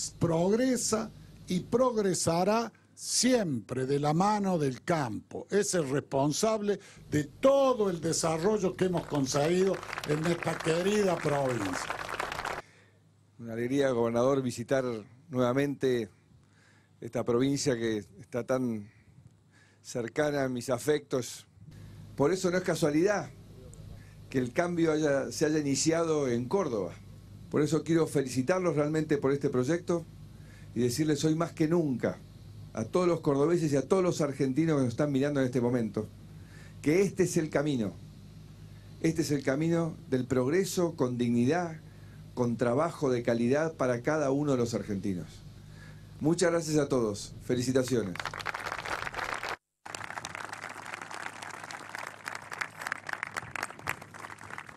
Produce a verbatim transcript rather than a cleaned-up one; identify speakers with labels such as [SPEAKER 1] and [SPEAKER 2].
[SPEAKER 1] progresa y progresará siempre de la mano del campo. Es el responsable de todo el desarrollo que hemos conseguido en nuestra querida provincia.
[SPEAKER 2] Una alegría, gobernador, visitar nuevamente esta provincia que está tan cercana a mis afectos. Por eso no es casualidad que el cambio haya, se haya iniciado en Córdoba. Por eso quiero felicitarlos realmente por este proyecto y decirles hoy más que nunca a todos los cordobeses y a todos los argentinos que nos están mirando en este momento, que este es el camino. Este es el camino del progreso con dignidad, con trabajo de calidad para cada uno de los argentinos. Muchas gracias a todos. Felicitaciones.